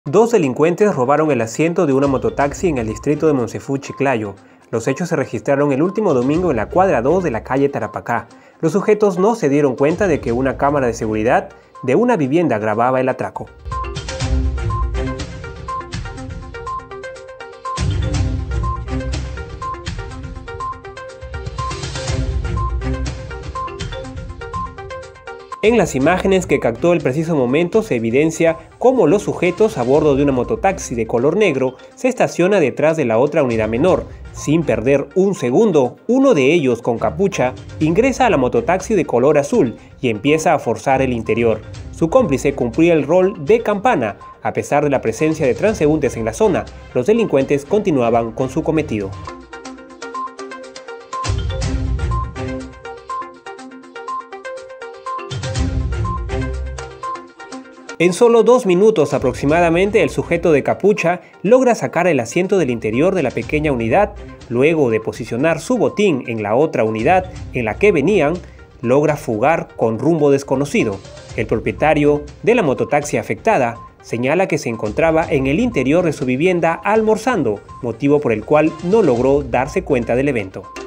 Dos delincuentes robaron el asiento de una mototaxi en el distrito de Moncefú, Chiclayo. Los hechos se registraron el último domingo en la cuadra 2 de la calle Tarapacá. Los sujetos no se dieron cuenta de que una cámara de seguridad de una vivienda grababa el atraco. En las imágenes que captó el preciso momento se evidencia cómo los sujetos a bordo de una mototaxi de color negro se estaciona detrás de la otra unidad menor. Sin perder un segundo, uno de ellos con capucha ingresa a la mototaxi de color azul y empieza a forzar el interior. Su cómplice cumplía el rol de campana. A pesar de la presencia de transeúntes en la zona, los delincuentes continuaban con su cometido. En solo 2 minutos aproximadamente, el sujeto de capucha logra sacar el asiento del interior de la pequeña unidad. Luego de posicionar su botín en la otra unidad en la que venían, logra fugar con rumbo desconocido. El propietario de la mototaxi afectada señala que se encontraba en el interior de su vivienda almorzando, motivo por el cual no logró darse cuenta del evento.